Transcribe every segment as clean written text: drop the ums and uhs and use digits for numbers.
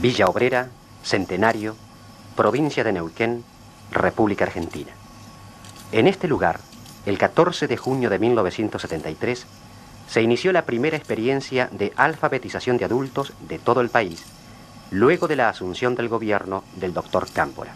Villa Obrera, Centenario, provincia de Neuquén, República Argentina. En este lugar, el 14 de junio de 1973, se inició la primera experiencia de alfabetización de adultos de todo el país, luego de la asunción del gobierno del doctor Cámpora.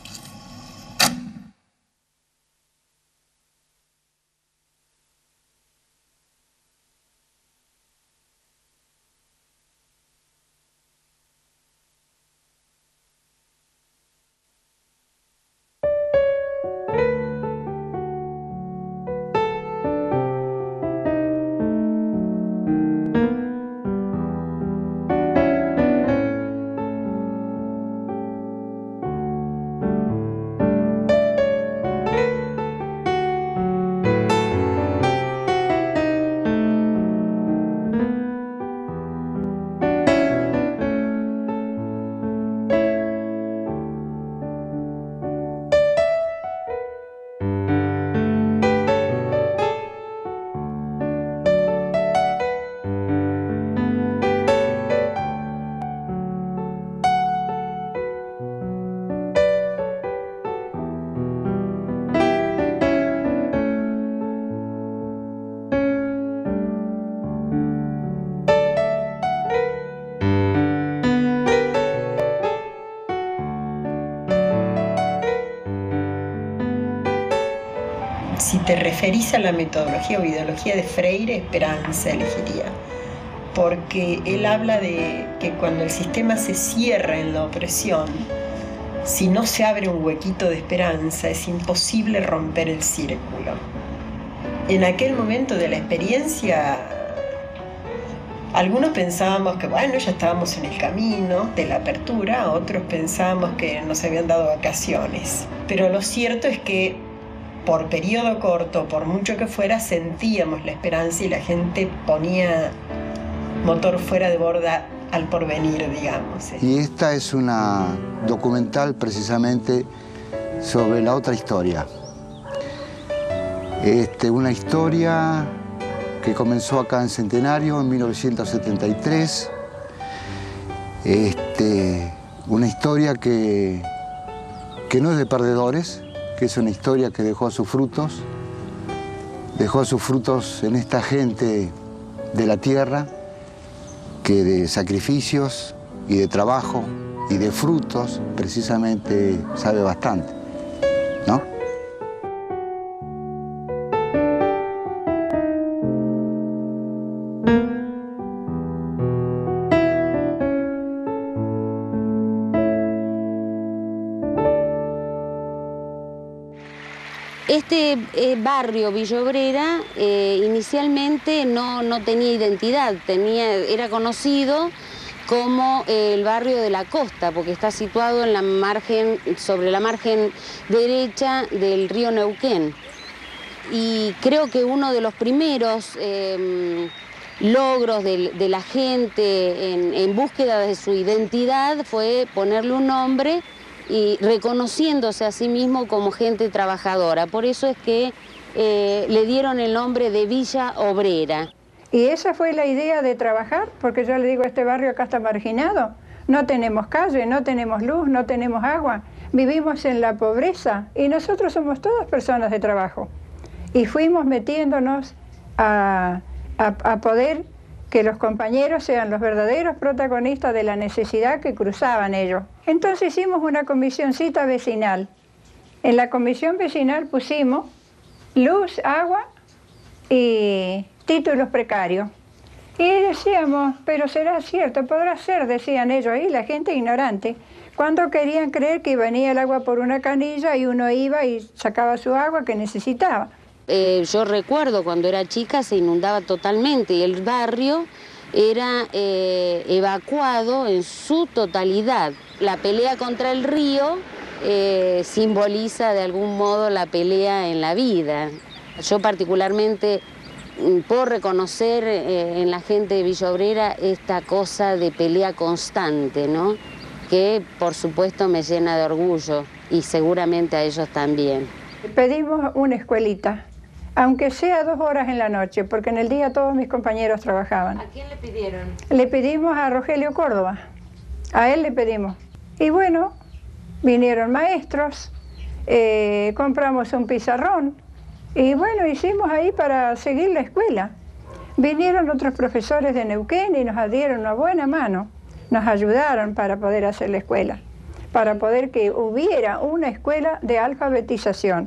Si te referís a la metodología o ideología de Freire, Esperanza elegiría, porque él habla de que cuando el sistema se cierra en la opresión, si no se abre un huequito de esperanza, es imposible romper el círculo. En aquel momento de la experiencia, algunos pensábamos que bueno, ya estábamos en el camino de la apertura, otros pensábamos que nos habían dado vacaciones. Pero lo cierto es que por periodo corto, por mucho que fuera, sentíamos la esperanza y la gente ponía motor fuera de borda al porvenir, digamos. Y esta es una documental precisamente sobre la otra historia. Una historia que comenzó acá en Centenario en 1973. Una historia que no es de perdedores, que es una historia que dejó sus frutos en esta gente de la tierra, que de sacrificios y de trabajo y de frutos precisamente sabe bastante, ¿no? Este barrio Villa Obrera inicialmente no tenía identidad, era conocido como el barrio de la costa, porque está situado en la margen, sobre la margen derecha del río Neuquén. Y creo que uno de los primeros logros de la gente en búsqueda de su identidad fue ponerle un nombre y reconociéndose a sí mismo como gente trabajadora. Por eso es que le dieron el nombre de Villa Obrera. Y esa fue la idea de trabajar, porque yo le digo, este barrio acá está marginado. No tenemos calle, no tenemos luz, no tenemos agua. Vivimos en la pobreza y nosotros somos todas personas de trabajo. Y fuimos metiéndonos a poder que los compañeros sean los verdaderos protagonistas de la necesidad que cruzaban ellos. Entonces hicimos una comisioncita vecinal. En la comisión vecinal pusimos luz, agua y títulos precarios. Y decíamos, pero será cierto, podrá ser, decían ellos ahí, la gente ignorante, cuando querían creer que venía el agua por una canilla y uno iba y sacaba su agua que necesitaba. Yo recuerdo cuando era chica se inundaba totalmente y el barrio era evacuado en su totalidad. La pelea contra el río simboliza de algún modo la pelea en la vida. Yo particularmente puedo reconocer en la gente de Villa Obrera esta cosa de pelea constante, ¿no? Que por supuesto me llena de orgullo y seguramente a ellos también. Pedimos una escuelita, aunque sea 2 horas en la noche, porque en el día todos mis compañeros trabajaban. ¿A quién le pidieron? Le pedimos a Rogelio Córdoba, A él le pedimos. Y bueno, vinieron maestros, compramos un pizarrón y bueno, hicimos ahí para seguir la escuela. Vinieron otros profesores de Neuquén y nos dieron una buena mano, nos ayudaron para poder hacer la escuela, para poder que hubiera una escuela de alfabetización.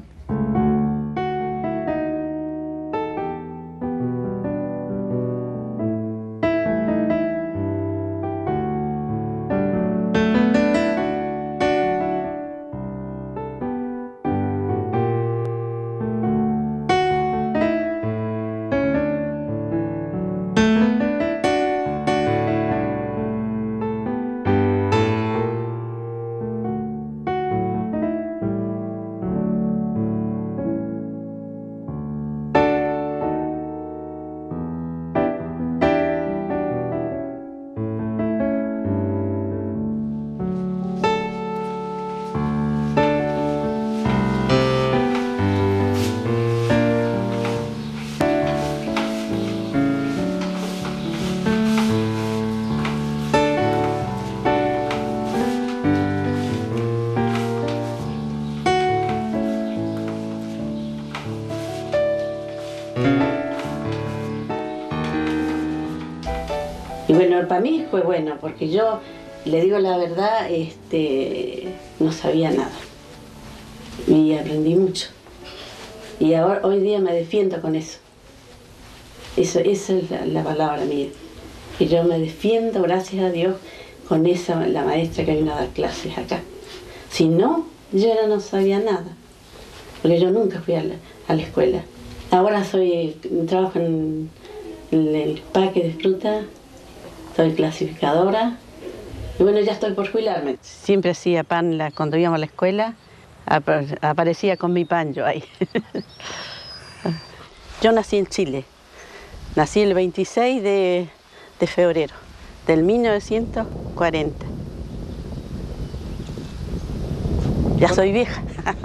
Y bueno, para mí fue bueno, porque yo, le digo la verdad, no sabía nada. Y aprendí mucho. Y ahora, hoy día me defiendo con eso. Esa es la palabra mía. Y yo me defiendo, gracias a Dios, con la maestra que vino a dar clases acá. Si no, yo ya no sabía nada. Porque yo nunca fui a la escuela. Ahora trabajo en el parque de fruta. Soy clasificadora y bueno, ya estoy por jubilarme. Siempre hacía pan cuando íbamos a la escuela, aparecía con mi pan yo ahí. Yo nací en Chile, nací el 26 de febrero del 1940. Ya soy vieja.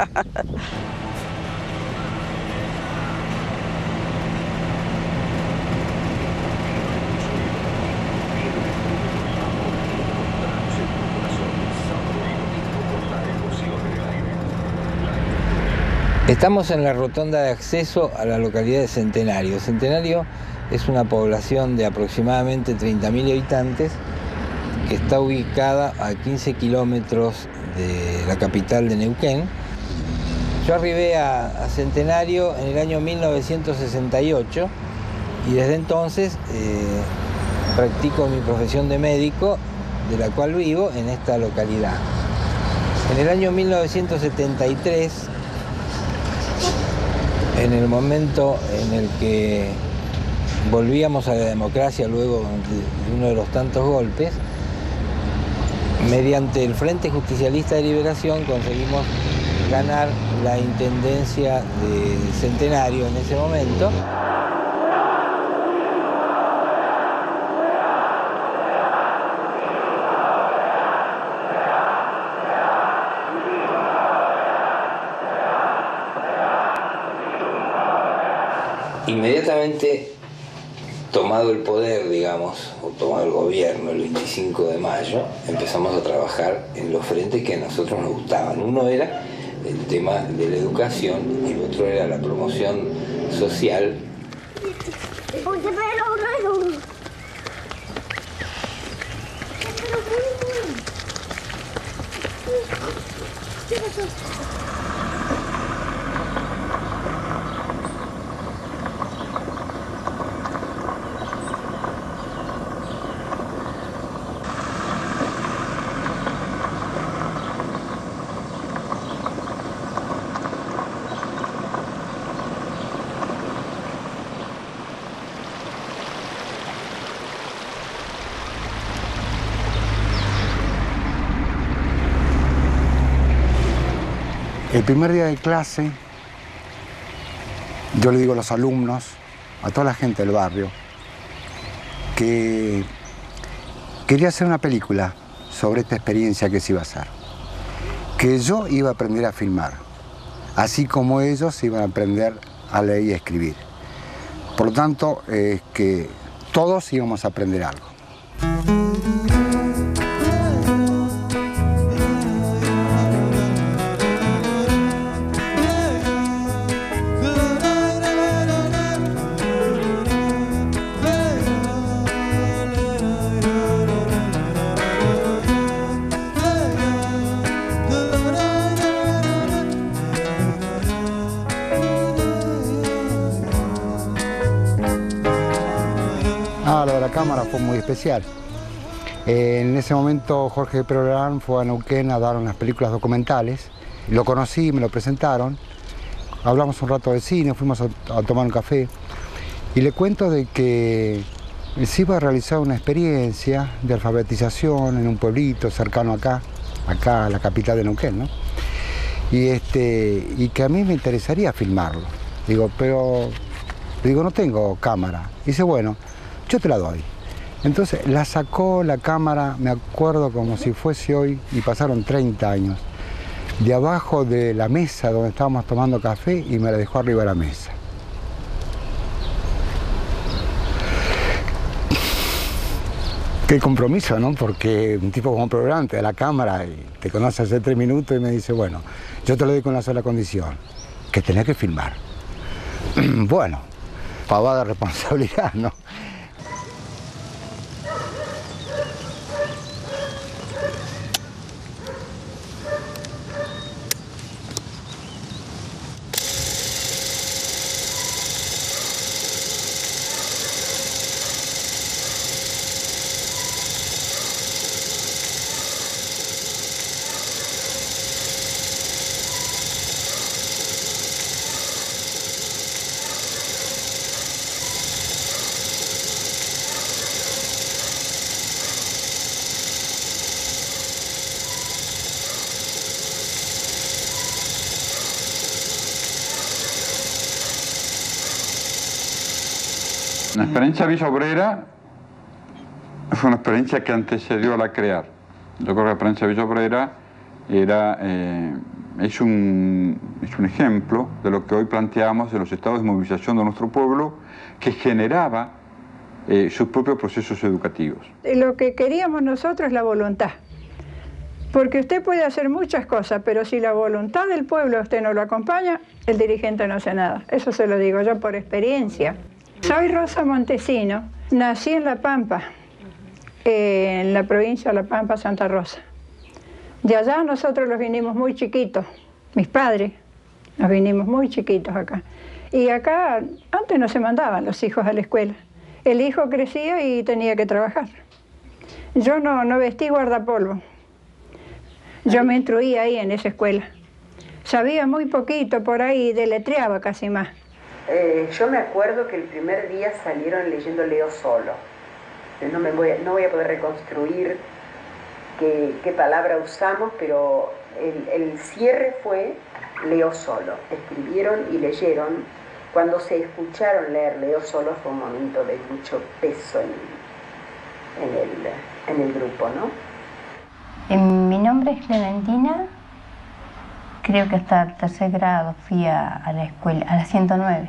Estamos en la rotonda de acceso a la localidad de Centenario. Centenario es una población de aproximadamente 30.000 habitantes que está ubicada a 15 kilómetros de la capital de Neuquén. Yo arribé a Centenario en el año 1968 y desde entonces practico mi profesión de médico, de la cual vivo en esta localidad. En el año 1973, en el momento en el que volvíamos a la democracia luego de uno de los tantos golpes, mediante el Frente Justicialista de Liberación conseguimos ganar la intendencia de Centenario en ese momento. Inmediatamente tomado el poder, digamos, o tomado el gobierno el 25 de mayo, empezamos a trabajar en los frentes que a nosotros nos gustaban. Uno era el tema de la educación y el otro era la promoción social. El primer día de clase, yo le digo a los alumnos, a toda la gente del barrio, que quería hacer una película sobre esta experiencia que se iba a hacer. Que yo iba a aprender a filmar, así como ellos iban a aprender a leer y a escribir. Por lo tanto, que todos íbamos a aprender algo. Ah, lo de la cámara fue muy especial. En ese momento Jorge Perolarán fue a Neuquén a dar unas películas documentales. Lo conocí, me lo presentaron. Hablamos un rato de cine, fuimos a tomar un café. Y le cuento de que se iba a realizar una experiencia de alfabetización en un pueblito cercano acá a la capital de Neuquén, ¿no? Y que a mí me interesaría filmarlo. Digo, pero no tengo cámara. Dice, bueno, yo te la doy. Entonces la sacó la cámara, me acuerdo como si fuese hoy, y pasaron 30 años, de abajo de la mesa donde estábamos tomando café y me la dejó arriba de la mesa. Qué compromiso, ¿no? Porque un tipo como Perolarán te da la cámara y te conoce hace 3 minutos y me dice, bueno, yo te lo doy con una sola condición, que tenés que filmar. Bueno, pavada de responsabilidad, ¿no? La experiencia Villa Obrera fue una experiencia que antecedió a la CREAR. Yo creo que la experiencia Villa Obrera es un ejemplo de lo que hoy planteamos de los estados de movilización de nuestro pueblo, que generaba sus propios procesos educativos. Lo que queríamos nosotros es la voluntad. Porque usted puede hacer muchas cosas, pero si la voluntad del pueblo a usted no lo acompaña, el dirigente no hace nada. Eso se lo digo yo por experiencia. Soy Rosa Montesino, nací en La Pampa, en la provincia de La Pampa, Santa Rosa. De allá nosotros los vinimos muy chiquitos, mis padres, nos vinimos muy chiquitos acá. Y acá antes no se mandaban los hijos a la escuela. El hijo crecía y tenía que trabajar. Yo no vestí guardapolvo. Yo me instruí ahí en esa escuela. Sabía muy poquito por ahí, deletreaba casi más. Yo me acuerdo que el primer día salieron leyendo Leo Solo. No voy a poder reconstruir qué palabra usamos, pero el cierre fue Leo Solo. Escribieron y leyeron. Cuando se escucharon leer Leo Solo fue un momento de mucho peso en el grupo, ¿no? Mi nombre es Clementina. Creo que hasta el 3er grado fui a la escuela, a la 109.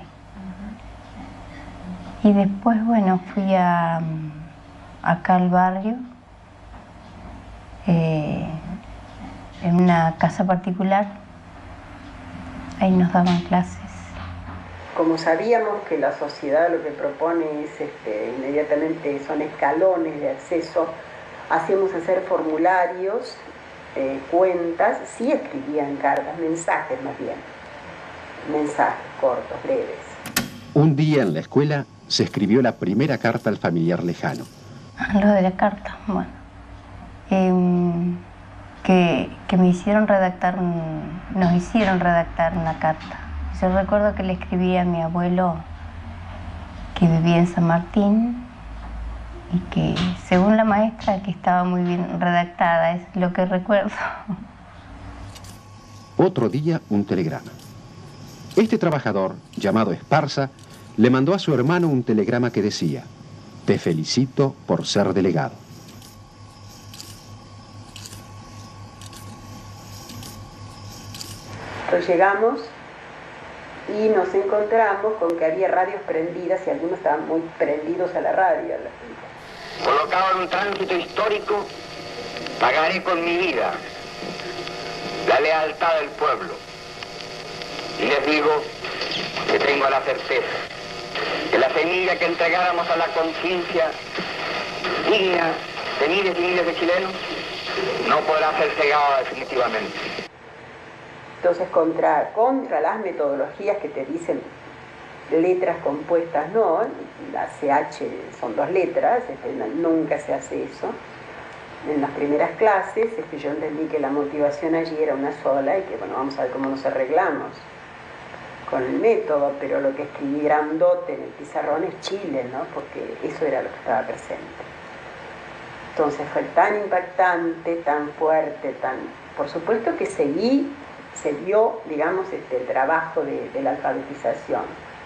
Y después, bueno, fui acá al barrio, en una casa particular. Ahí nos daban clases. Como sabíamos que la sociedad lo que propone es, inmediatamente son escalones de acceso, hacíamos hacer formularios, cuentas, sí escribían cartas, mensajes más bien, mensajes cortos, breves. Un día en la escuela se escribió la primera carta al familiar lejano. Lo de la carta, bueno, que me hicieron redactar, nos hicieron redactar una carta. Yo recuerdo que le escribí a mi abuelo que vivía en San Martín y que, según la maestra, que estaba muy bien redactada, es lo que recuerdo. Otro día, un telegrama. Este trabajador, llamado Esparza, le mandó a su hermano un telegrama que decía: «Te felicito por ser delegado». Entonces llegamos y nos encontramos con que había radios prendidas y algunos estaban muy prendidos a la radio. Colocado en un tránsito histórico, pagaré con mi vida la lealtad del pueblo. Y les digo que tengo la certeza que la semilla que entregáramos a la conciencia digna de miles y miles de chilenos no podrá ser cegada definitivamente. Entonces, contra las metodologías que te dicen letras compuestas no, la CH son 2 letras, nunca se hace eso. En las primeras clases yo entendí que la motivación allí era una sola y que bueno, vamos a ver cómo nos arreglamos con el método, pero lo que escribí grandote en el pizarrón es Chile, ¿no? Porque eso era lo que estaba presente. Entonces fue tan impactante, tan fuerte, por supuesto que se vio, digamos, el trabajo de la alfabetización.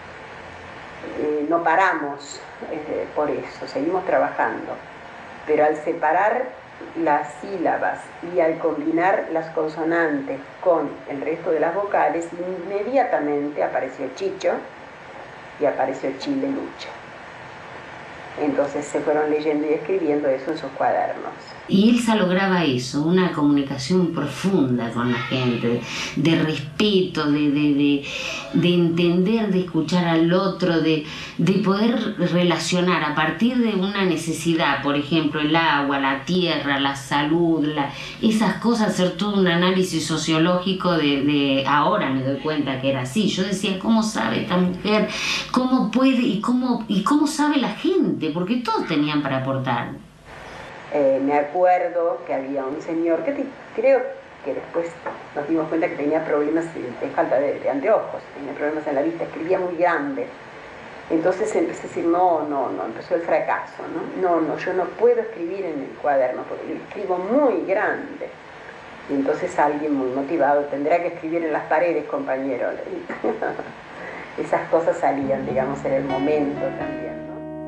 No paramos por eso, seguimos trabajando, pero al separar las sílabas y al combinar las consonantes con el resto de las vocales, inmediatamente apareció Chicho y apareció Chile Lucha. Entonces se fueron leyendo y escribiendo eso en sus cuadernos. Y Elsa lograba eso, una comunicación profunda con la gente, de respeto, de entender, de escuchar al otro, de poder relacionar a partir de una necesidad, por ejemplo, el agua, la tierra, la salud, esas cosas, hacer todo un análisis sociológico ahora me doy cuenta que era así. Yo decía, ¿cómo sabe esta mujer? ¿Cómo puede? ¿Y cómo sabe la gente? Porque todos tenían para aportar. Me acuerdo que había un señor que creo que después nos dimos cuenta que tenía problemas de falta de anteojos, tenía problemas en la vista, escribía muy grande. Entonces empecé a decir, no, empezó el fracaso, no, yo no puedo escribir en el cuaderno porque escribo muy grande. Y entonces alguien muy motivado, tendrá que escribir en las paredes, compañero. Esas cosas salían, digamos, en el momento también.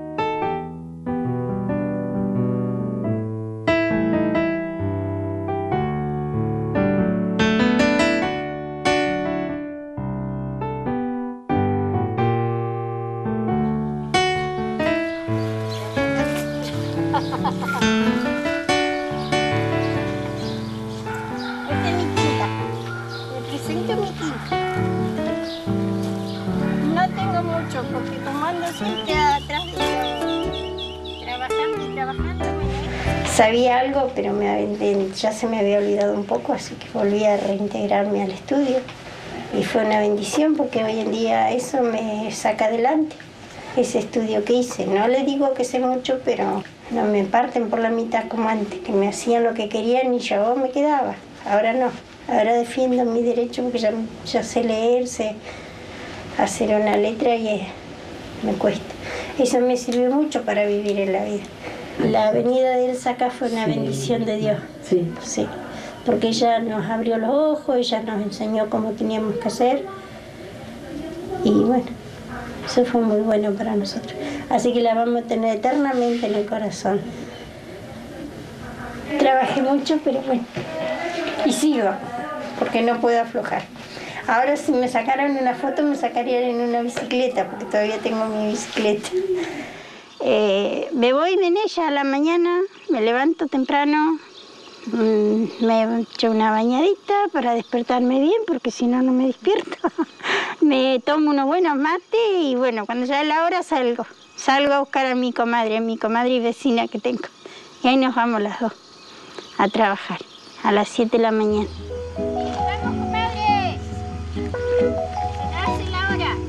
Esta es mi quinta. Le presento mi quinta. No tengo mucho porque como ando siempre atrás de ellos, trabajando. Sabía algo, pero ya se me había olvidado un poco, así que volví a reintegrarme al estudio. Y fue una bendición porque hoy en día eso me saca adelante, ese estudio que hice. No le digo que sé mucho, pero no me parten por la mitad como antes, que me hacían lo que querían y yo me quedaba. Ahora no, ahora defiendo mi derecho porque ya sé leer, sé hacer una letra y me cuesta. Eso me sirvió mucho para vivir en la vida. La venida de Elsa acá fue una bendición de Dios. Sí, porque ella nos abrió los ojos, ella nos enseñó cómo teníamos que hacer y bueno, eso fue muy bueno para nosotros. Así que la vamos a tener eternamente en el corazón. Trabajé mucho, pero bueno, y sigo, porque no puedo aflojar. Ahora si me sacaran una foto me sacarían en una bicicleta, porque todavía tengo mi bicicleta. Me voy en ella a la mañana, me levanto temprano, me echo una bañadita para despertarme bien, porque si no, no me despierto. Me tomo unos buenos mates y bueno, cuando ya es la hora salgo a buscar a mi comadre y vecina que tengo. Y ahí nos vamos las dos a trabajar a las 7 de la mañana. ¡Vamos, comadres! ¡Hace la hora!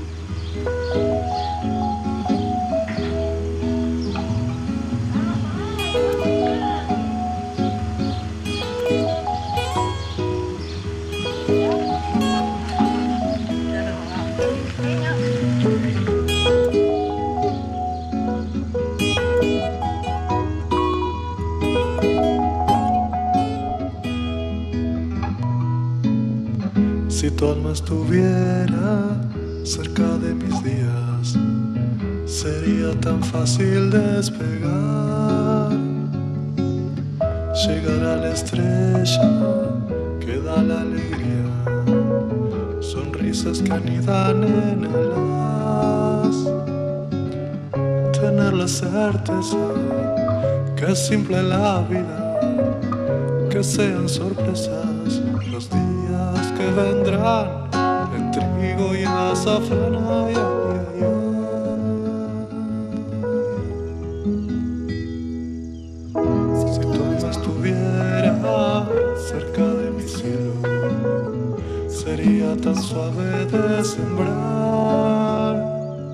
Si tu alma estuviera cerca de mis días, sería tan fácil despegar, llegar a la estrella que da la alegría, sonrisas que anidan en alas, tener la certeza que es simple la vida, que sean sorpresas los días que vendrán en trigo y en azafrán. Ay, ay, ay, ay. Si tu alma estuviera cerca de mi cielo, sería tan suave de sembrar,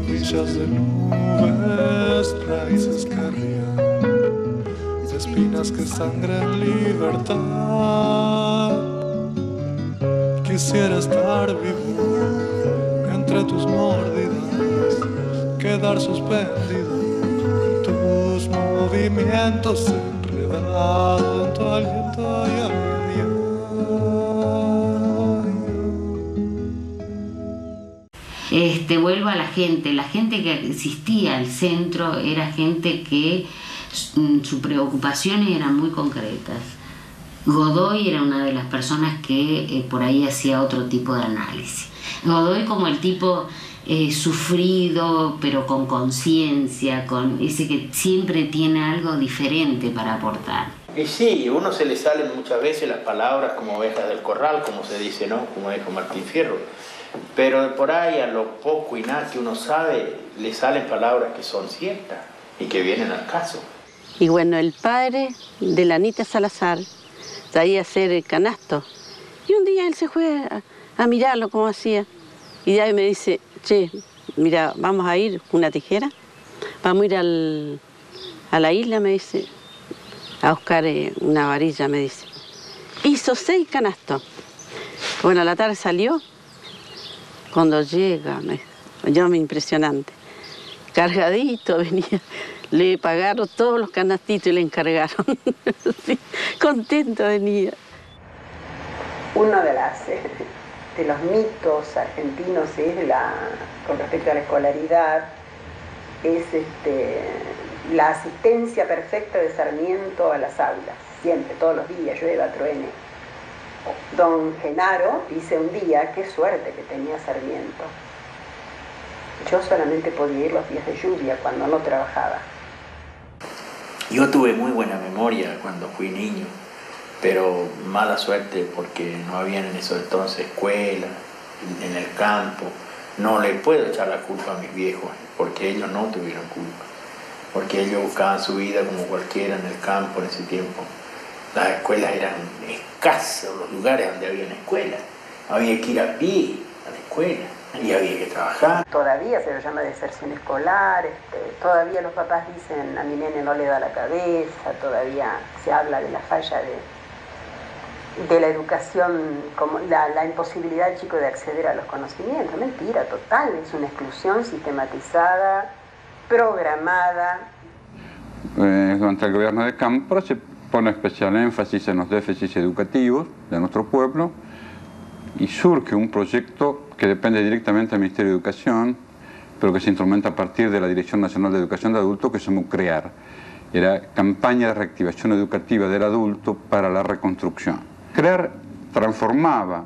millas de nubes, raíces que rían, de espinas que sangran libertad. Quisiera estar vivo entre tus mordidas, quedar suspendido en tus movimientos, enredado en tu aliento. Vuelvo a la gente que existía al centro era gente que sus preocupaciones eran muy concretas. Godoy era una de las personas que por ahí hacía otro tipo de análisis. Godoy como el tipo sufrido, pero con conciencia, con ese que siempre tiene algo diferente para aportar. Y sí, a uno se le salen muchas veces las palabras como ovejas del corral, como se dice, ¿no? Como dijo Martín Fierro. Pero por ahí, a lo poco y nada que uno sabe, le salen palabras que son ciertas y que vienen al caso. Y bueno, el padre de la Anita Salazar traía a hacer el canasto. Y un día él se fue a mirarlo cómo hacía. Y de ahí me dice, che, mira, vamos a ir con una tijera, vamos a ir a la isla, me dice, a buscar una varilla, me dice. Hizo 6 canastos. Bueno, a la tarde salió. Cuando llega, impresionante. Cargadito venía. Le pagaron todos los canastitos y le encargaron. Sí, contento venía. Uno de los mitos argentinos con respecto a la escolaridad es la asistencia perfecta de Sarmiento a las aulas. Siempre, todos los días, llueva, truene. Don Genaro dice un día, qué suerte que tenía Sarmiento. Yo solamente podía ir los días de lluvia cuando no trabajaba. Yo tuve muy buena memoria cuando fui niño, pero mala suerte porque no había en eso entonces escuela, en el campo. No le puedo echar la culpa a mis viejos, porque ellos no tuvieron culpa, porque ellos buscaban su vida como cualquiera en el campo en ese tiempo. Las escuelas eran escasos, los lugares donde había una escuela. Había que ir a pie a la escuela y había que trabajar. Todavía se lo llama deserción escolar, todavía los papás dicen a mi nene no le da la cabeza, todavía se habla de la falla de la educación, como la imposibilidad del chico de acceder a los conocimientos. Mentira total, es una exclusión sistematizada, programada. Durante el gobierno de Cámpora se pone especial énfasis en los déficits educativos de nuestro pueblo y surge un proyecto que depende directamente del Ministerio de Educación, pero que se instrumenta a partir de la Dirección Nacional de Educación de Adultos, que se llamó CREAR. Era Campaña de Reactivación Educativa del Adulto para la Reconstrucción. CREAR transformaba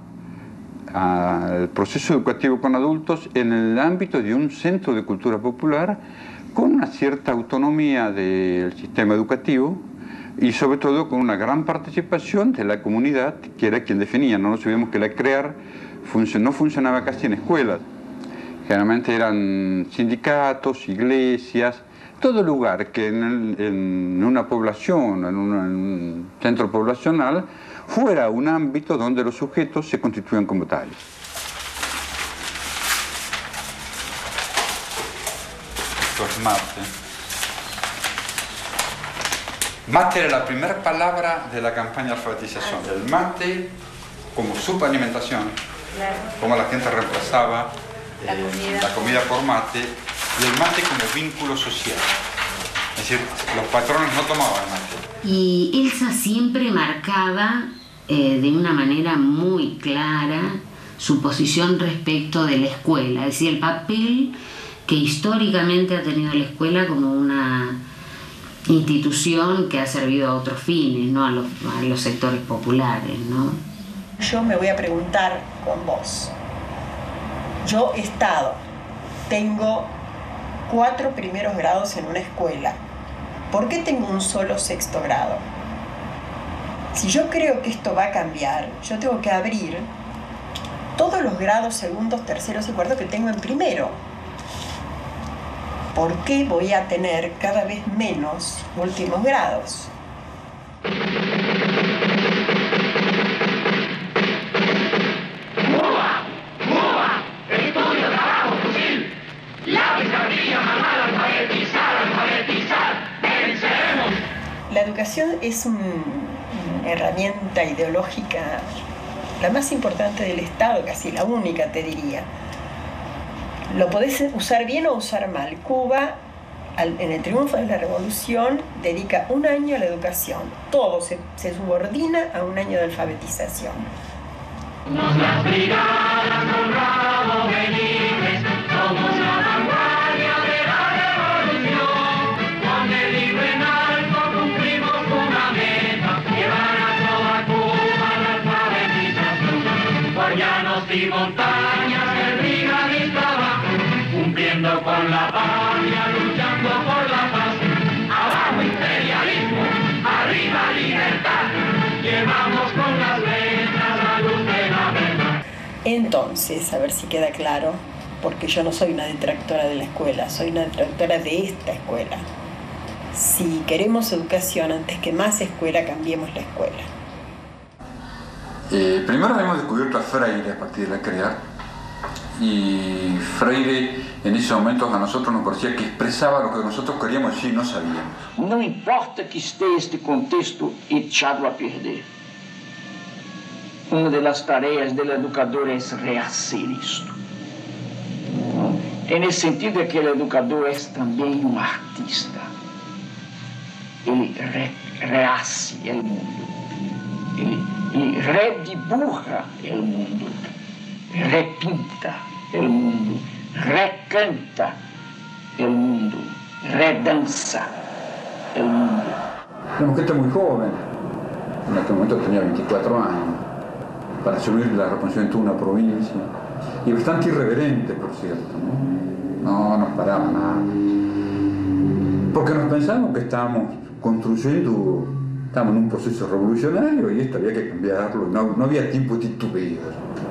el proceso educativo con adultos en el ámbito de un centro de cultura popular con una cierta autonomía del sistema educativo y sobre todo con una gran participación de la comunidad, que era quien definía. No nos olvidemos que la CREAR no funcionaba casi en escuelas. Generalmente eran sindicatos, iglesias, todo lugar que en una población, en un centro poblacional, fuera un ámbito donde los sujetos se constituían como tales. Esto es mate. Mate era la primera palabra de la campaña de alfabetización. El mate como subalimentación, como la gente reemplazaba la comida por mate, y el mate como vínculo social. Es decir, los patrones no tomaban mate. Y Elsa siempre marcaba de una manera muy clara su posición respecto de la escuela, es decir, el papel que históricamente ha tenido la escuela como una institución que ha servido a otros fines, ¿no? a los sectores populares, ¿no? Yo me voy a preguntar con vos. Yo tengo 4 primeros grados en una escuela. ¿Por qué tengo un solo 6º grado? Si yo creo que esto va a cambiar, yo tengo que abrir todos los grados 2º, 3º y 4º que tengo en primero. ¿Por qué voy a tener cada vez menos últimos grados? ¡Cuba! ¡Cuba! ¡Estudio, trabajo, fusil! ¡Lápiz! La educación es una herramienta ideológica, la más importante del Estado, casi la única, te diría. Lo podés usar bien o usar mal. Cuba, en el triunfo de la revolución, dedica un año a la educación. Todo se subordina a un año de alfabetización. Somos las brigadas con rabo de libres, somos la vanguardia de la revolución. Con el libro en alto cumplimos una meta, llevar a toda Cuba la alfabetización. Por llanos y montañas el brigadista va, cumpliendo con la patria, luchando por la paz. Abajo imperialismo, arriba libertad, llevamos con las letras la luz de la verdad. Entonces, a ver si queda claro, porque yo no soy una detractora de la escuela, soy una detractora de esta escuela. Si queremos educación, antes que más escuela, cambiemos la escuela. Primero habíamos descubierto a Freire a partir de la CREA, y Freire en esos momentos a nosotros nos parecía que expresaba lo que nosotros queríamos decir y no sabíamos. Não importa que esteja este contexto echado a perder. Uma das tarefas do educador é rehacer isto. Nesse sentido é que o educador é também um artista. Ele rehace o mundo. Ele redibuja o mundo. Repinta o mundo. Recanta o mundo. Redanza o mundo. Éramos gente muy joven. En aquel momento tenía 24 años. Para asumir la responsabilidad de una provincia, y bastante irreverente, por cierto, no nos paraba nada, porque nos pensábamos que estábamos construyendo, estábamos en un proceso revolucionario y esto había que cambiarlo, no había tiempo de titubeos.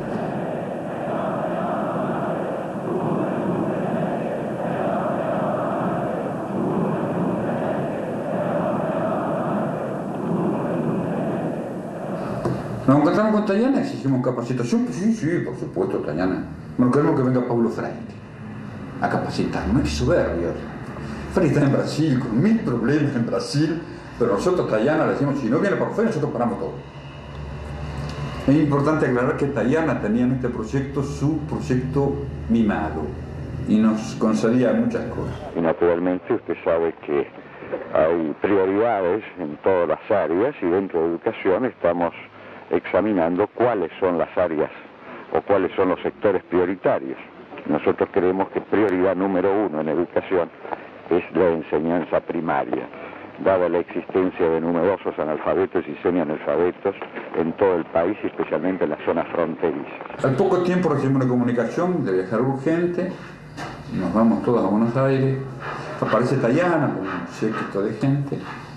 Nos encontramos con Tayana, exigimos capacitación, pues sí, por supuesto, Tayana. Bueno, queremos que venga Paulo Freire a capacitarnos, no es soberbio. Freire está en Brasil, con 1000 problemas en Brasil, pero nosotros Tayana le decimos, si no viene por Freire, nosotros paramos todo. Es importante aclarar que Tayana tenía en este proyecto su proyecto mimado y nos concedía muchas cosas. Y naturalmente usted sabe que hay prioridades en todas las áreas y dentro de educación estamos examinando cuáles son las áreas o cuáles son los sectores prioritarios. Nosotros creemos que prioridad número 1 en educación es la enseñanza primaria, dada la existencia de numerosos analfabetos y semianalfabetos en todo el país y especialmente en las zonas fronterizas. Al poco tiempo recibimos una comunicación de viajar urgente, nos vamos todos a Buenos Aires, aparece Tayana con un séquito de gente.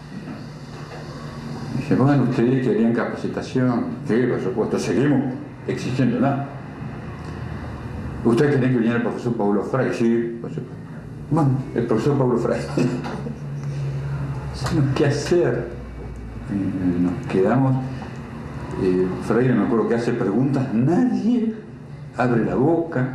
Dice, bueno, ustedes querían capacitación, sí, por supuesto, seguimos exigiéndola. ¿Ustedes querían que viniera el profesor Paulo Freire? Sí, por supuesto. Bueno, el profesor Paulo Freire. ¿Qué hacer? Nos quedamos, Freire me acuerdo que hace preguntas, nadie abre la boca.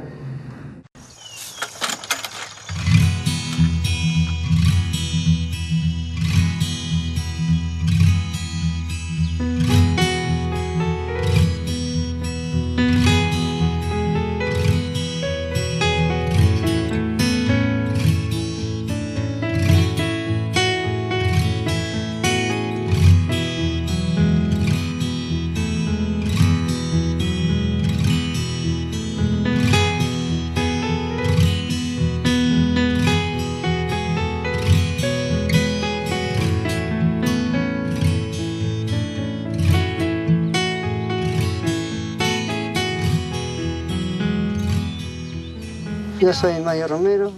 Yo soy Mayo Romero,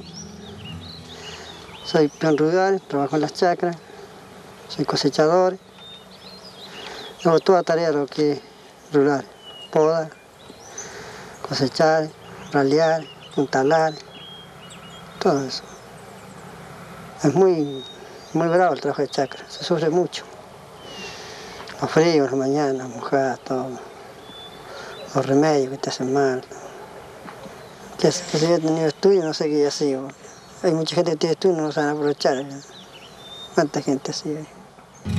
soy peón rural, trabajo en las chacras, soy cosechador, hago toda tarea lo que es rural, podar, cosechar, ralear, puntalar, todo eso. Es muy bravo el trabajo de chacra, se sufre mucho. Los fríos, las mañanas, mojadas, todo. Los remedios que te hacen mal. Que si hubiera tenido estudio, no sé qué ya sigo. Hay mucha gente que tiene estudio y no lo saben aprovechar. ¿Cuánta gente así hay?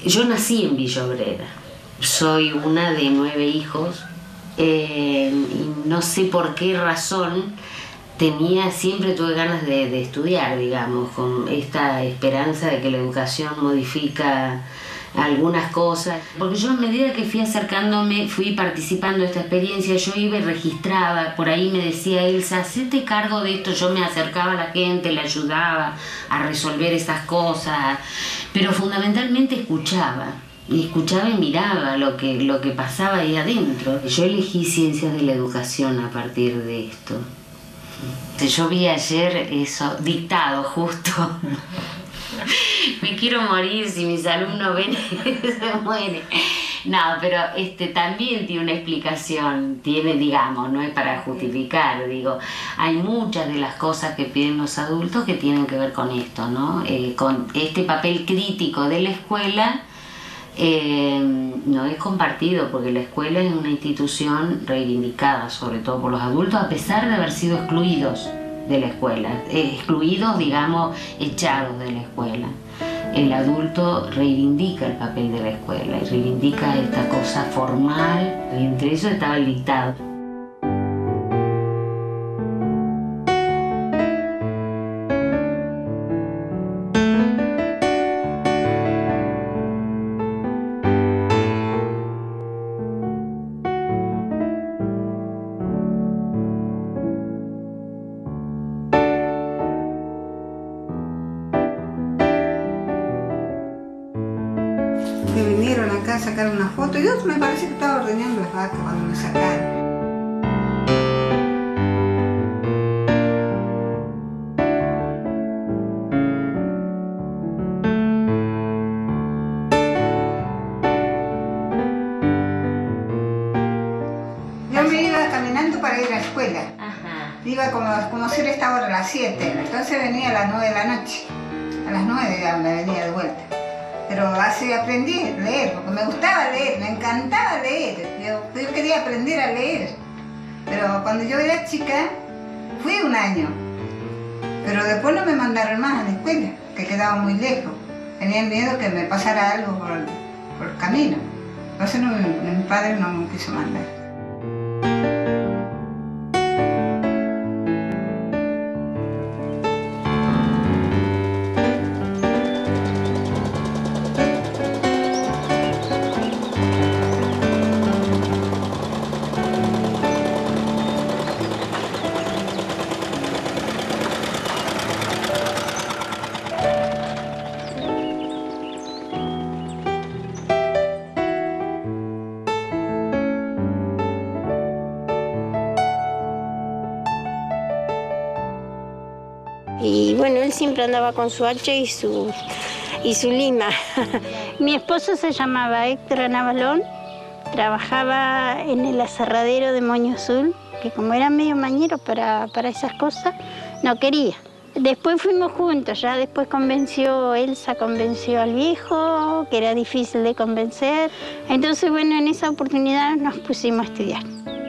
Yo nací en Villa Obrera. Soy una de 9 hijos. Y no sé por qué razón siempre tuve ganas de estudiar, digamos, con esta esperanza de que la educación modifica algunas cosas. Porque yo, a medida que fui acercándome, fui participando de esta experiencia, yo iba y registraba, por ahí me decía Elsa, hacete cargo de esto, yo me acercaba a la gente, le ayudaba a resolver esas cosas, pero fundamentalmente escuchaba. Y escuchaba y miraba lo que pasaba ahí adentro. Yo elegí Ciencias de la Educación a partir de esto. Yo vi ayer eso, dictado justo. Me quiero morir si mis alumnos ven se mueren. No, pero también tiene una explicación, digamos, no es para justificar, digo, hay muchas de las cosas que piden los adultos que tienen que ver con esto, ¿no? Con este papel crítico de la escuela. No es compartido porque la escuela es una institución reivindicada sobre todo por los adultos, a pesar de haber sido excluidos de la escuela, excluidos, digamos, echados de la escuela. El adulto reivindica el papel de la escuela y reivindica esta cosa formal, y entre eso estaba el dictado. Me vinieron acá a sacar una foto y otro me parece que estaba ordeñando las vacas cuando me sacaron. Yo me iba caminando para ir a la escuela. Iba a conocer esta hora a las 7, entonces venía a las 9 de la noche. A las 9 ya me venía de vuelta. Pero así aprendí a leer, porque me gustaba leer, me encantaba leer. Yo quería aprender a leer. Pero cuando yo era chica, fui un año. Pero después no me mandaron más a la escuela, que quedaba muy lejos. Tenían miedo que me pasara algo por el camino. Entonces mi padre no me quiso mandar. Y bueno, él siempre andaba con su hacha y su lima. Mi esposo se llamaba Héctor Anabalón, trabajaba en el aserradero de Moño Azul, que como era medio mañero para esas cosas, no quería. Después fuimos juntos, ya después Elsa convenció al viejo, que era difícil de convencer. Entonces, bueno, en esa oportunidad nos pusimos a estudiar.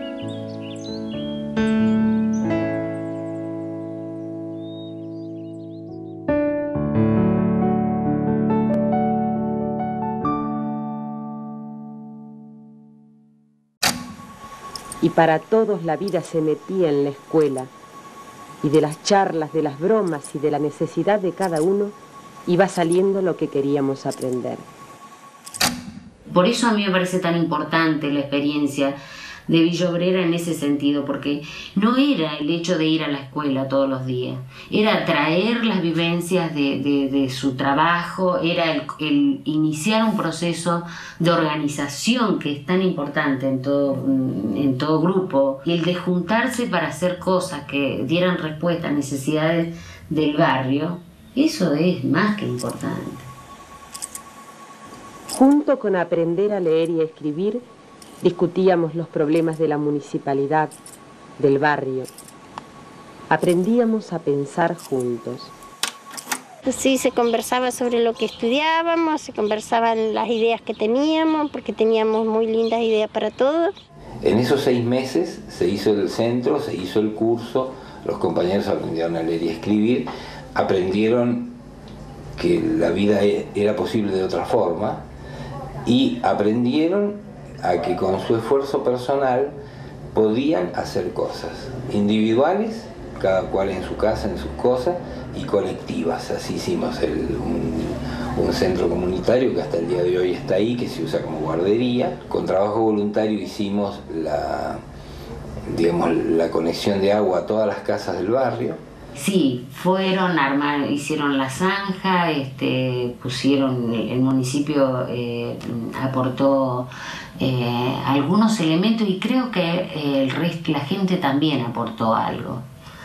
Y para todos la vida se metía en la escuela, y de las charlas, de las bromas y de la necesidad de cada uno iba saliendo lo que queríamos aprender. Por eso a mí me parece tan importante la experiencia de Villa Obrera en ese sentido, porque no era el hecho de ir a la escuela todos los días, era traer las vivencias de su trabajo, era el iniciar un proceso de organización que es tan importante en todo grupo, y el de juntarse para hacer cosas que dieran respuesta a necesidades del barrio. Eso es más que importante. Junto con aprender a leer y a escribir, discutíamos los problemas de la municipalidad, del barrio. Aprendíamos a pensar juntos. Sí, se conversaba sobre lo que estudiábamos, se conversaban las ideas que teníamos, porque teníamos muy lindas ideas para todos. En esos 6 meses se hizo el centro, se hizo el curso, los compañeros aprendieron a leer y a escribir, aprendieron que la vida era posible de otra forma, y aprendieron a que con su esfuerzo personal podían hacer cosas individuales, cada cual en su casa, en sus cosas, y colectivas. Así hicimos un centro comunitario que hasta el día de hoy está ahí, que se usa como guardería. Con trabajo voluntario hicimos la conexión de agua a todas las casas del barrio. Sí, fueron, hicieron la zanja, pusieron, el municipio aportó algunos elementos y creo que la gente también aportó algo.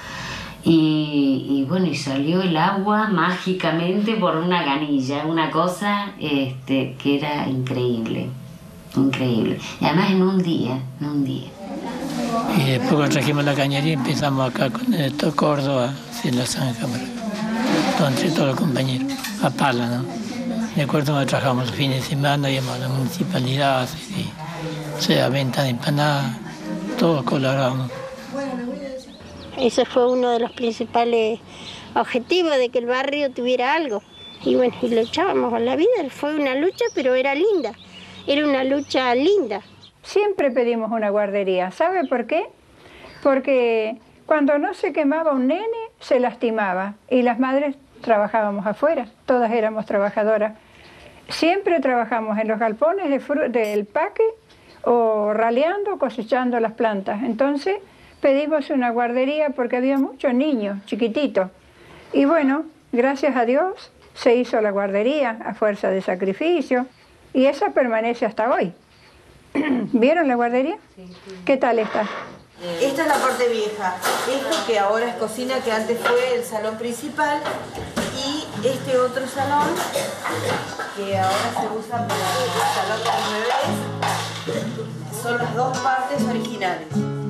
Y bueno, y salió el agua mágicamente por una canilla, una cosa que era increíble, increíble. Y además en un día. Y después cuando trajimos la cañería empezamos acá con esto Córdoba, hacer la zanja, entre todos los compañeros, a pala, ¿no? Recuerdo que trabajamos los fines de semana, íbamos a la municipalidad, o sea, venta de empanadas, todos colaboramos. Ese fue uno de los principales objetivos, de que el barrio tuviera algo. Y bueno, y luchábamos con la vida, fue una lucha, pero era linda, era una lucha linda. Siempre pedimos una guardería. ¿Sabe por qué? Porque cuando no se quemaba un nene, se lastimaba. Y las madres trabajábamos afuera, todas éramos trabajadoras. Siempre trabajamos en los galpones del paque o raleando, cosechando las plantas. Entonces pedimos una guardería porque había muchos niños chiquititos. Y bueno, gracias a Dios se hizo la guardería a fuerza de sacrificio y esa permanece hasta hoy. ¿Vieron la guardería? Sí. ¿Qué tal está? Esta es la parte vieja. Esto que ahora es cocina, que antes fue el salón principal, y este otro salón que ahora se usa para el salón de los bebés. Son las dos partes originales.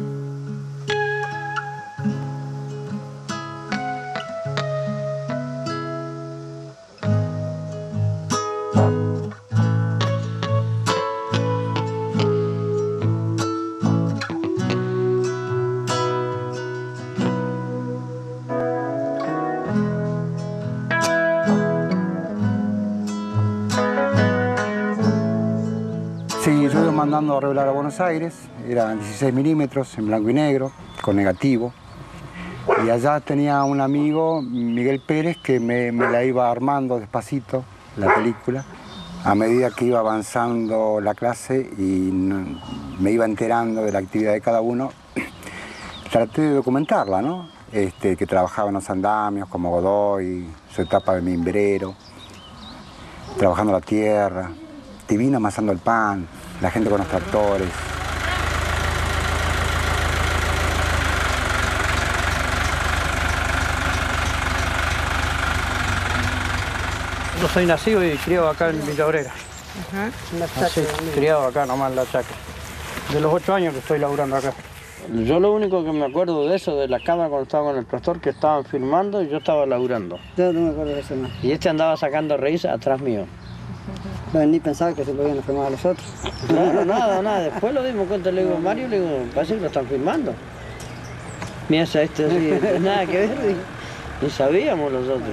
Sí, yo iba mandando a arreglar a Buenos Aires, eran 16 milímetros en blanco y negro, con negativo. Y allá tenía un amigo, Miguel Pérez, que me la iba armando despacito, la película, a medida que iba avanzando la clase y me iba enterando de la actividad de cada uno. Traté de documentarla, ¿no? Que trabajaba en los andamios, como Godoy, su etapa de mimbrero, trabajando la tierra, divino amasando el pan, la gente con los tractores. Yo soy nacido y criado acá en Villa Obrera. Así, criado acá nomás en la chacra. De los 8 años que estoy laburando acá. Yo lo único que me acuerdo de eso, de la cámara cuando estaba con el tractor, que estaban filmando y yo estaba laburando. Yo no me acuerdo de eso más. Y este andaba sacando raíz atrás mío. No, ni pensaba que se podían filmar a los otros. Claro, nada. Después lo dimos cuenta, le digo, Mario, le digo, parece que lo están filmando. Mira, así, nada que ver, ni sabíamos los otros.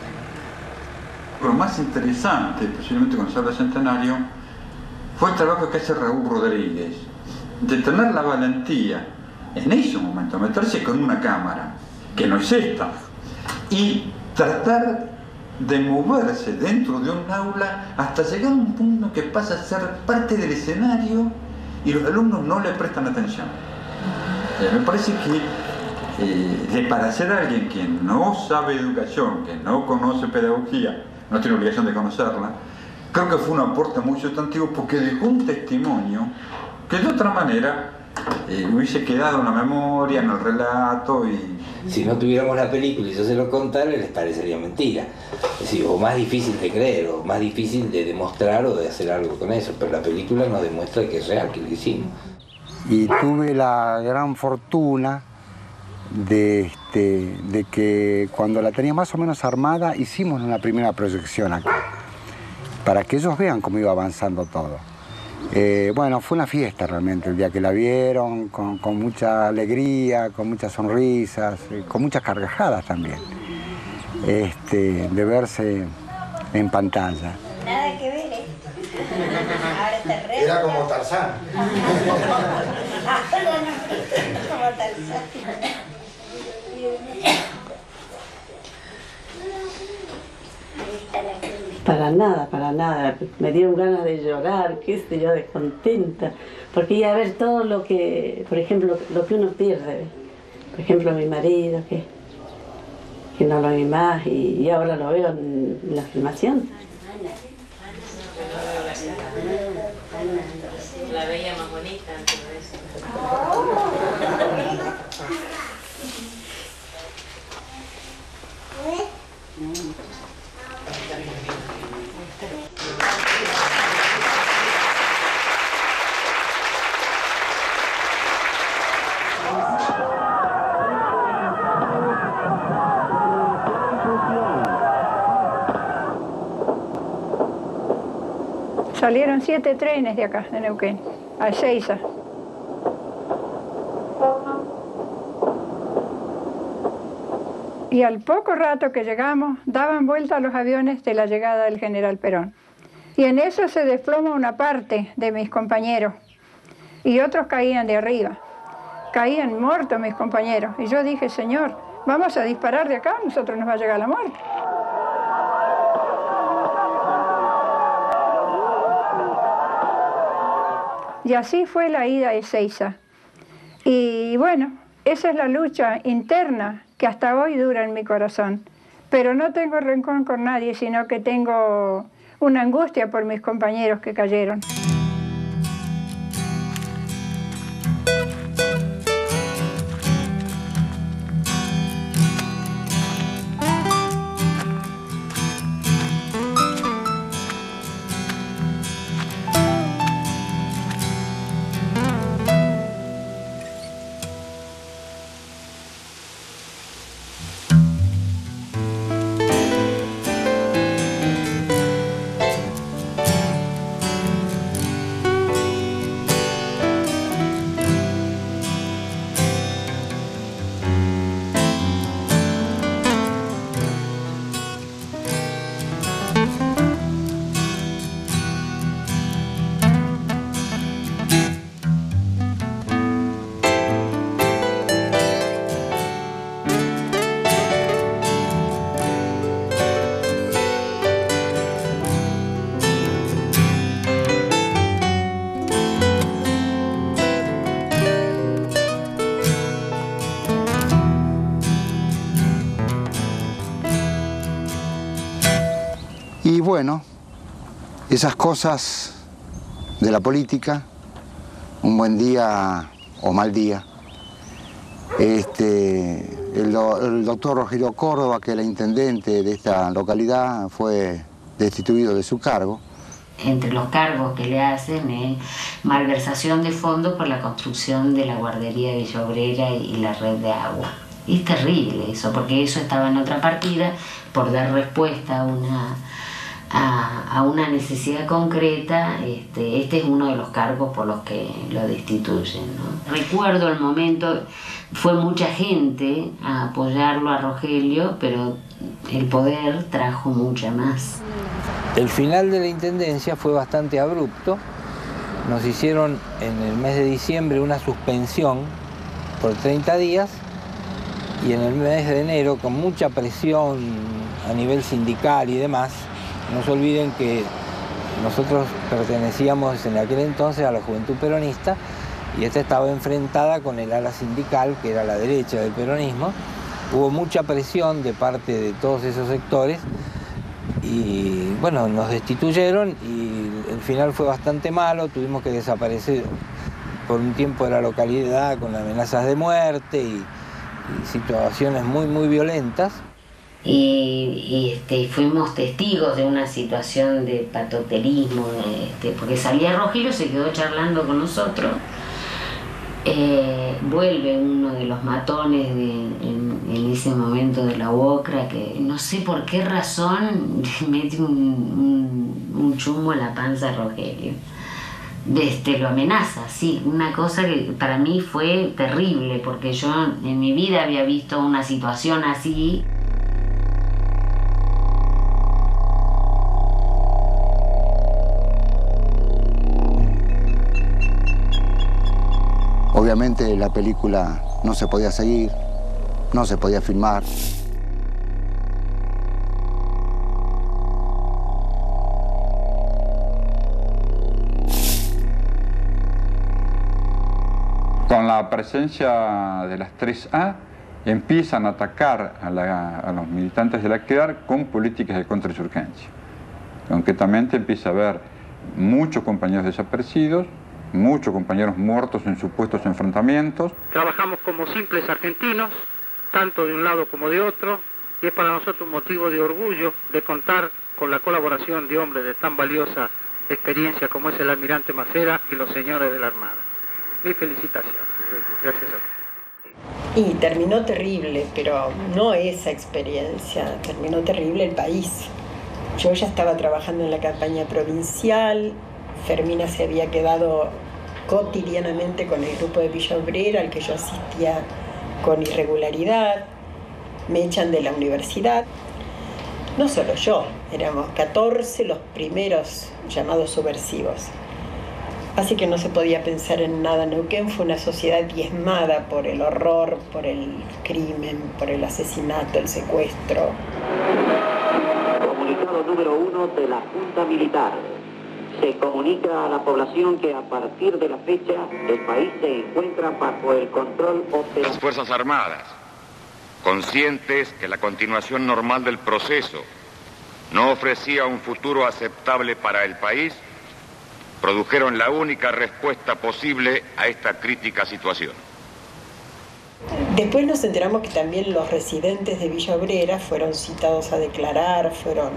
Lo más interesante, posiblemente cuando se habla de Centenario, fue el trabajo que hace Raúl Rodríguez, de tener la valentía, en ese momento, meterse con una cámara, que no es esta, y tratar de moverse dentro de un aula hasta llegar a un punto que pasa a ser parte del escenario y los alumnos no le prestan atención. Me parece que para ser alguien que no sabe educación, que no conoce pedagogía, no tiene obligación de conocerla, creo que fue un aporte muy sustantivo porque dejó un testimonio que de otra manera hubiese quedado en la memoria, en el relato y... Si no tuviéramos la película y yo se lo contara, les parecería mentira. Es decir, o más difícil de creer, o más difícil de demostrar o de hacer algo con eso. Pero la película nos demuestra que es real, que lo hicimos. Y tuve la gran fortuna de que cuando la tenía más o menos armada, hicimos una primera proyección acá, para que ellos vean cómo iba avanzando todo. Bueno, fue una fiesta realmente el día que la vieron, con mucha alegría, con muchas sonrisas, con muchas carcajadas también, de verse en pantalla. Nada que ver, ¿eh? Era como Tarzán. Como Tarzán. Para nada. Me dieron ganas de llorar, qué sé yo, descontenta. Porque iba a ver todo lo que, por ejemplo, lo que uno pierde. Por ejemplo, mi marido, que no lo vi más y ahora lo veo en la filmación. La veía más bonita antes de eso. Salieron 7 trenes de acá, de Neuquén, a Ezeiza. Y al poco rato que llegamos, daban vuelta los aviones de la llegada del general Perón. Y en eso se desploma una parte de mis compañeros. Y otros caían de arriba. Caían muertos mis compañeros. Y yo dije, Señor, vamos a disparar de acá, a nosotros nos va a llegar la muerte. Y así fue la ida a Ezeiza. Y bueno, esa es la lucha interna que hasta hoy dura en mi corazón. Pero no tengo rencor con nadie, sino que tengo una angustia por mis compañeros que cayeron. Y bueno, esas cosas de la política, un buen día o mal día. El doctor Rogelio Córdoba, que era intendente de esta localidad, fue destituido de su cargo. Entre los cargos que le hacen es malversación de fondos por la construcción de la guardería de Villa Obrera y la red de agua. Y es terrible eso, porque eso estaba en otra partida por dar respuesta a una necesidad concreta. Este es uno de los cargos por los que lo destituyen, ¿no? Recuerdo el momento, fue mucha gente a apoyarlo a Rogelio, pero el poder trajo mucha más. El final de la intendencia fue bastante abrupto. Nos hicieron en el mes de diciembre una suspensión por 30 días y en el mes de enero, con mucha presión a nivel sindical y demás. No se olviden que nosotros pertenecíamos en aquel entonces a la Juventud Peronista y esta estaba enfrentada con el ala sindical, que era la derecha del peronismo. Hubo mucha presión de parte de todos esos sectores y bueno, nos destituyeron y el final fue bastante malo. Tuvimos que desaparecer por un tiempo de la localidad con amenazas de muerte y situaciones muy violentas. Y fuimos testigos de una situación de patoterismo, porque salía Rogelio, se quedó charlando con nosotros, vuelve uno de los matones en ese momento de la UOCRA, que no sé por qué razón mete un chumbo en la panza a Rogelio. Lo amenaza, sí, una cosa que para mí fue terrible, porque yo en mi vida había visto una situación así. Obviamente la película no se podía seguir, no se podía filmar. Con la presencia de las 3A, empiezan a atacar a los militantes de la CREAR con políticas de contrainsurgencia. Concretamente empieza a haber muchos compañeros desaparecidos, muchos compañeros muertos en supuestos enfrentamientos. Trabajamos como simples argentinos, tanto de un lado como de otro, y es para nosotros un motivo de orgullo de contar con la colaboración de hombres de tan valiosa experiencia como es el almirante Macera y los señores de la Armada. Mi felicitación. Gracias a ti. Y terminó terrible, pero no esa experiencia, terminó terrible el país. Yo ya estaba trabajando en la campaña provincial, Fermina se había quedado cotidianamente con el grupo de Villa Obrera, al que yo asistía con irregularidad, me echan de la universidad. No solo yo, éramos 14 los primeros llamados subversivos. Así que no se podía pensar en nada. Neuquén fue una sociedad diezmada por el horror, por el crimen, por el asesinato, el secuestro. Comunicado número 1 de la Junta Militar. Se comunica a la población que a partir de la fecha el país se encuentra bajo el control operativo. Las Fuerzas Armadas, conscientes que la continuación normal del proceso no ofrecía un futuro aceptable para el país, produjeron la única respuesta posible a esta crítica situación. Después nos enteramos que también los residentes de Villa Obrera fueron citados a declarar, fueron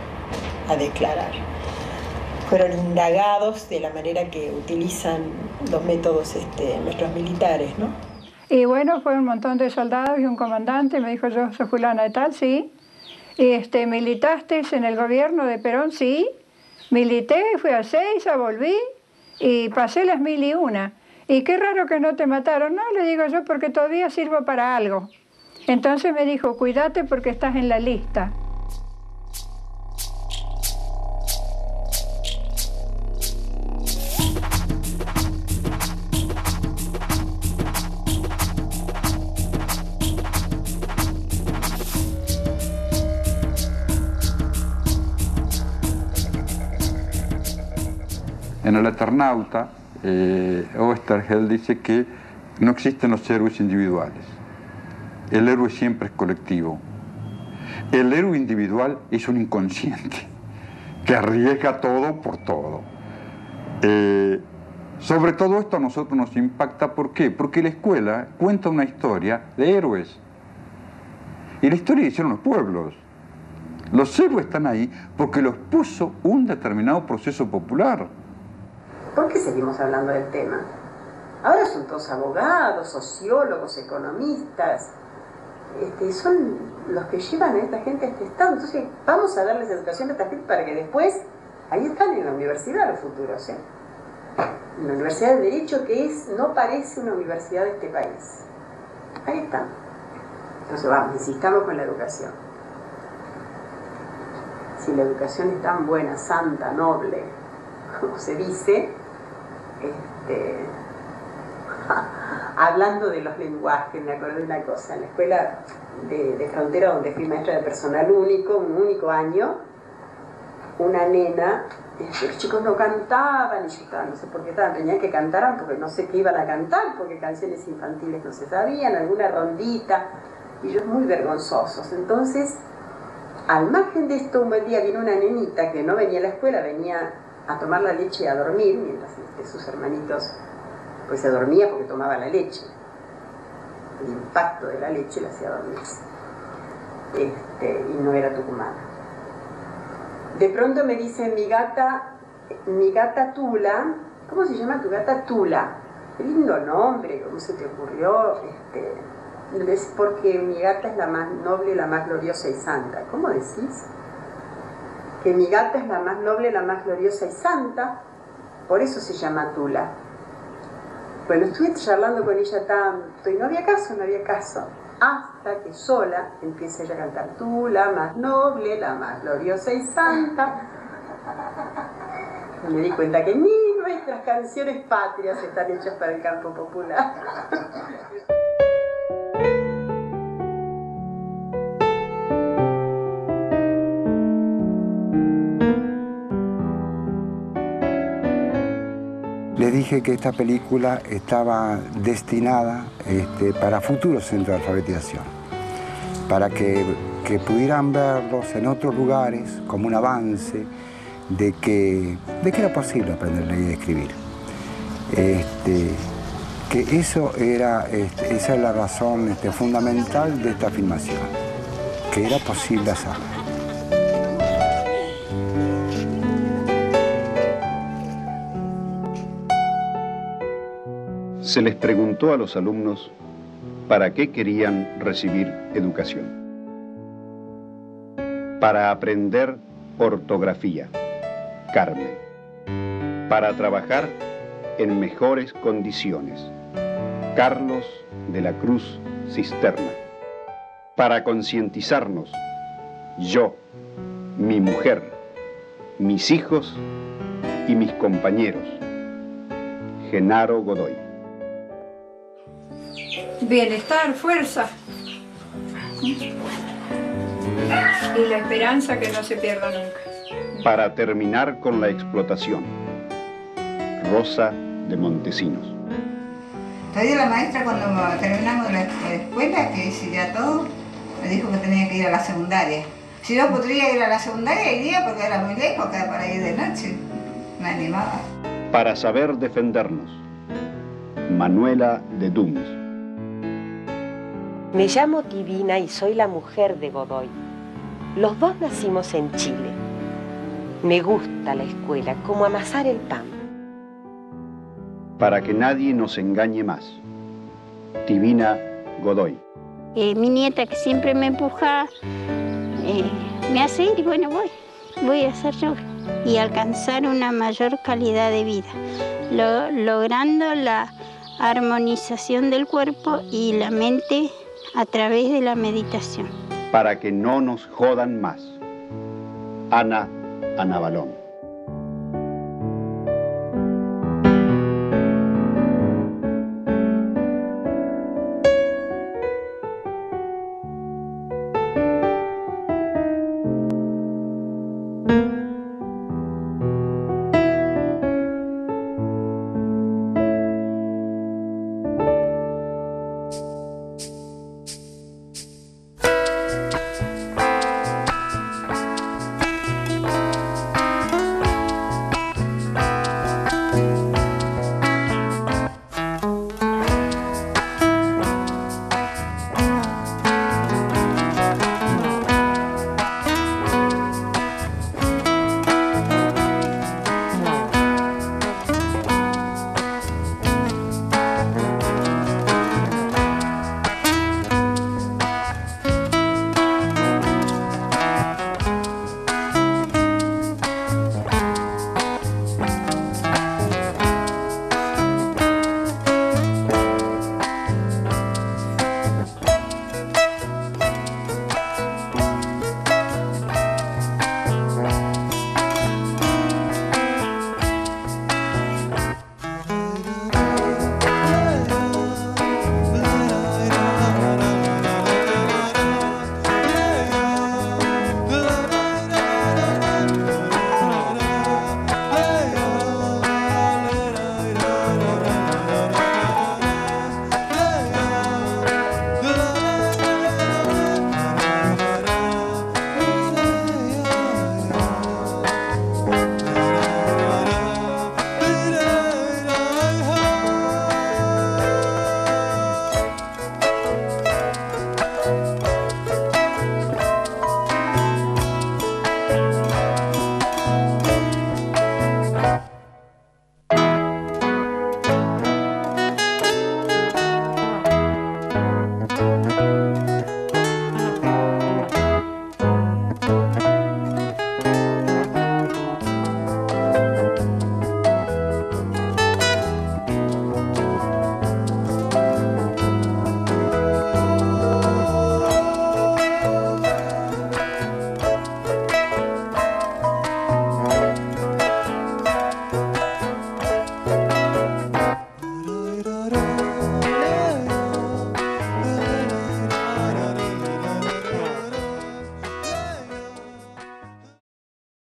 indagados de la manera que utilizan los métodos nuestros militares, ¿no? Y bueno, fue un montón de soldados y un comandante, me dijo, yo soy fulana de tal, sí. Y ¿militaste en el gobierno de Perón? Sí. Milité, fui a Seiza, volví y pasé las 1001. Y qué raro que no te mataron. No, le digo yo, porque todavía sirvo para algo. Entonces me dijo, cuídate porque estás en la lista. En El Eternauta, Oesterheld dice que no existen los héroes individuales. El héroe siempre es colectivo. El héroe individual es un inconsciente que arriesga todo por todo. Sobre todo esto a nosotros nos impacta. ¿Por qué? Porque la escuela cuenta una historia de héroes. Y la historia la hicieron los pueblos. Los héroes están ahí porque los puso un determinado proceso popular. ¿Por qué seguimos hablando del tema? Ahora son todos abogados, sociólogos, economistas. Son los que llevan a esta gente a este estado. Entonces, vamos a darles educación a esta gente para que después, ahí están en la universidad los futuros, en la Universidad de Derecho, que no parece una universidad de este país. Ahí están. Entonces, vamos, insistamos con la educación. Si la educación es tan buena, santa, noble, como se dice, hablando de los lenguajes, me acordé de una cosa. En la escuela de Frontera, donde fui maestra de personal único, un único año, una nena, los chicos no cantaban, y yo estaba, no sé por qué estaban, tenían que cantar, porque no sé qué iban a cantar, porque canciones infantiles no se sabían, alguna rondita, y ellos muy vergonzosos. Entonces, al margen de esto, un buen día vino una nenita que no venía a la escuela, venía a tomar la leche y a dormir, mientras sus hermanitos pues se dormía porque tomaba la leche. El impacto de la leche la hacía dormir. Y no era tucumana. De pronto me dice mi gata Tula. ¿Cómo se llama tu gata? Tula. Qué lindo nombre, ¿cómo se te ocurrió? Es porque mi gata es la más noble, la más gloriosa y santa. ¿Cómo decís? Que mi gata es la más noble, la más gloriosa y santa, por eso se llama Tula. Bueno, estuve charlando con ella tanto y no había caso, hasta que sola empieza ella a cantar Tula, más noble, la más gloriosa y santa. Y me di cuenta que ni nuestras las canciones patrias están hechas para el campo popular. Les dije que esta película estaba destinada para futuros centros de alfabetización, para que pudieran verlos en otros lugares como un avance de que era posible aprender a leer y escribir. Que esa es la razón fundamental de esta filmación, que era posible hacerlo. Se les preguntó a los alumnos para qué querían recibir educación. Para aprender ortografía, Carmen. Para trabajar en mejores condiciones, Carlos de la Cruz Cisterna. Para concientizarnos, yo, mi mujer, mis hijos y mis compañeros, Genaro Godoy. Bienestar, fuerza. Y la esperanza que no se pierda nunca. Para terminar con la explotación, Rosa de Montesinos. Todavía la maestra, cuando terminamos la escuela, que hice ya todo, me dijo que tenía que ir a la secundaria. Si no podría ir a la secundaria, iría porque era muy lejos, que para ir de noche. Me animaba. Para saber defendernos, Manuela de Duns. Me llamo Divina y soy la mujer de Godoy. Los dos nacimos en Chile. Me gusta la escuela, como amasar el pan. Para que nadie nos engañe más, Divina Godoy. Mi nieta, que siempre me empuja, me hace ir y bueno, voy a hacer yoga y alcanzar una mayor calidad de vida, logrando la armonización del cuerpo y la mente a través de la meditación. Para que no nos jodan más, Ana Balón.